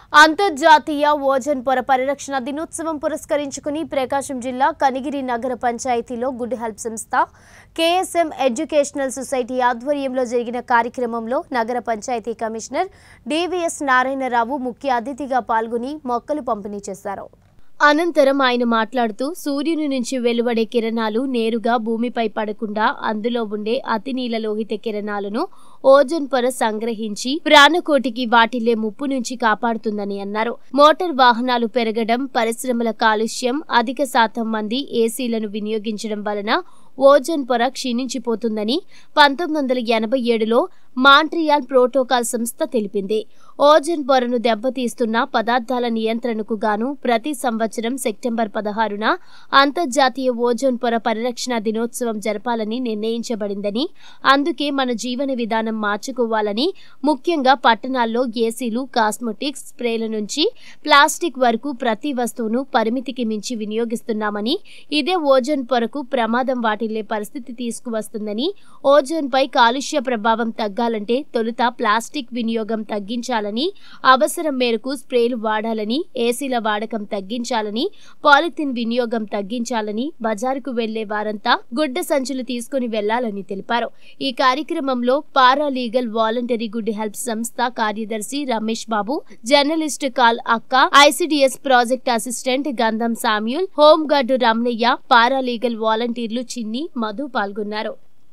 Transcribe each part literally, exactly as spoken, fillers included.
అంతర్జాతీయ ఓజోన్ పొర పరిరక్షణ దినోత్సవం పురస్కరించుకుని ప్రకాశం జిల్లా కనిగిరి నగర పంచాయతీలో గుడ్ హెల్ప్ సంస్థ కేఎస్ఎం ఎడ్యుకేషనల్ సొసైటీ ఆధ్వర్యంలో జరిగిన కార్యక్రమంలో నగర పంచాయతీ కమిషనర్ డివిఎస్ నారాయణరావు ముఖ్య అతిథిగా పాల్గొని మొక్కలు పంపిణీ చేశారు. అనంతరం ఆయన మాట్లాడుతూ సూర్యుని నుంచి వెలువడే కిరణాలు నేరుగా భూమిపై పడకుండా అందులో ఉండే అతి నీలలోహిత కిరణాలను ఓజోన్ పొర సంగ్రహించి ప్రాణకోటికి వాటిల్లే ముప్పు నుంచి కాపాడుతుందని అన్నారు. మోటార్ వాహనాలు పెరగడం, పరిశ్రమల కాలుష్యం, అధిక శాతం మంది ఏసీలను వినియోగించడం వలన ఓజోన్ పొర క్షీణించిపోతుందని పంతొమ్మిది వందల ఎనభై ఏడులో మాంట్రియాల్ ప్రోటోకాల్ సంస్థ తెలిపింది. ఓజోన్ పొరను దెబ్బతీస్తున్న పదార్థాల నియంత్రణకు గాను ప్రతి సంవత్సరం సెప్టెంబర్ పదహారున అంతర్జాతీయ ఓజోన్ పొర పరిరక్షణ దినోత్సవం జరపాలని నిర్ణయించబడిందని, అందుకే మన జీవన విధానం మార్చుకోవాలని, ముఖ్యంగా పట్టణాల్లో ఏసీలు, కాస్మెటిక్స్, స్ప్రేల నుంచి ప్లాస్టిక్ వరకు ప్రతి వస్తువును పరిమితికి మించి వినియోగిస్తున్నామని, ఇదే ఓజోన్ పొరకు ప్రమాదం వాటిల్లే పరిస్థితి తీసుకువస్తుందని, ఓజోన్ పై కాలుష్య ప్రభావం తగ్గాలంటే తొలుత ప్లాస్టిక్ వినియోగం తగ్గించాలని, అవసరం మేరకు స్ప్రేలు వాడాలని, ఏసీల వాడకం తగ్గించాలని, పాలిథిన్ వినియోగం తగ్గించాలని, బజారుకు వెళ్లే వారంతా గుడ్డ సంచులు తీసుకుని వెళ్లాలని తెలిపారు. ఈ కార్యక్రమంలో పారాలీగల్ వాలంటరీ గుడ్ హెల్ప్ సంస్థ కార్యదర్శి రమేష్ బాబు, జర్నలిస్ట్ కాల్ అక్క, ICDS project assistant Gandham Samuel, home guard Ramanaiah, paralegal వాలంటీర్లు చిన్ని, మధు పాల్గొన్నారు.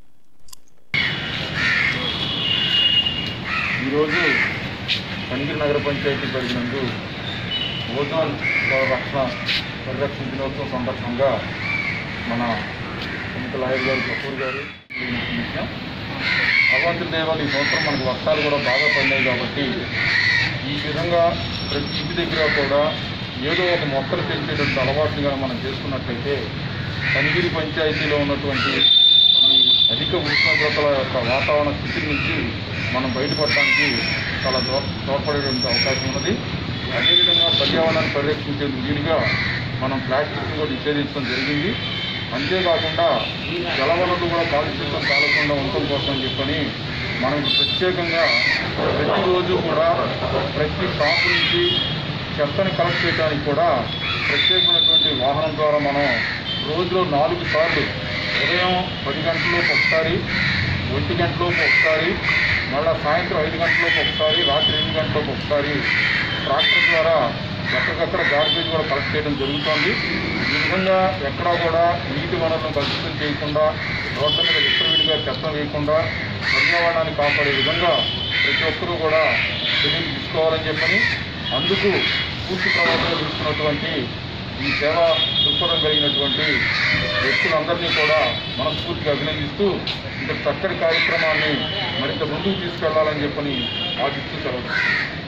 ఈరోజు కనిగిరి నగర పంచాయతీ పరిధినందు ఓజోన్ రక్షణ పరిరక్షణ దినోత్సవం సందర్భంగా మన ఎన్నికల లాయర్ గారు కపూర్ గారు భగవంతుడి దేవాలు ఈ సంవత్సరం మనకు వర్షాలు కూడా బాగా పడినాయి కాబట్టి ఈ విధంగా ప్రతి ఇంటి దగ్గర కూడా ఏదో ఒక మొక్కలు పెంచేటువంటి అలవాటుగా మనం చేసుకున్నట్లయితే కనిగిరి పంచాయతీలో ఉన్నటువంటి ఈ అధిక ఉష్ణోగ్రతల యొక్క వాతావరణ స్థితి నుంచి మనం బయటపడటానికి చాలా దో తోడ్పడేటువంటి అవకాశం ఉన్నది. అదేవిధంగా పర్యావరణాన్ని పరిరక్షించేందుకు వీలుగా మనం ప్లాస్టిక్ని కూడా నిషేధించడం జరిగింది. అంతేకాకుండా జలవనరులు కూడా కాలుష్యం కాలకుండా ఉండటం కోసం చెప్పని మనం ప్రత్యేకంగా ప్రతిరోజు కూడా ప్రతి షాపు నుంచి చెత్తని కలెక్ట్ చేయడానికి కూడా ప్రత్యేకమైనటువంటి వాహనం ద్వారా మనం రోజులో నాలుగు సార్లు ఉదయం పది గంటలలోపు ఒకసారి, ఒంటి గంటలోపు ఒకసారి, మళ్ళీ సాయంత్రం ఐదు గంటలలోపు ఒకసారి, రాత్రి ఎనిమిది గంటలకు ఒకసారి ట్రాక్టర్ ద్వారా ఎక్కడికక్కడ గార్బేజ్ కూడా కలెక్ట్ చేయడం జరుగుతోంది. ఈ విధంగా ఎక్కడా కూడా నీటి వనరులను కలుషితం చేయకుండా, రోడ్ల మీద విచ్చలవిడిగా చెత్త వేయకుండా పర్యావరణాన్ని కాపాడే విధంగా ప్రతి ఒక్కరూ కూడా చర్యలు తీసుకోవాలని చెప్పని, అందుకు పూర్తి ప్రభావంలో తీసుకున్నటువంటి ఈ సేవా దృక్పథం కలిగినటువంటి వ్యక్తులందరినీ కూడా మనస్ఫూర్తిగా అభినందిస్తూ ఇంత చక్కటి కార్యక్రమాన్ని మరింత ముందుకు తీసుకెళ్లాలని చెప్పని ఆశిస్తూ సెలవు.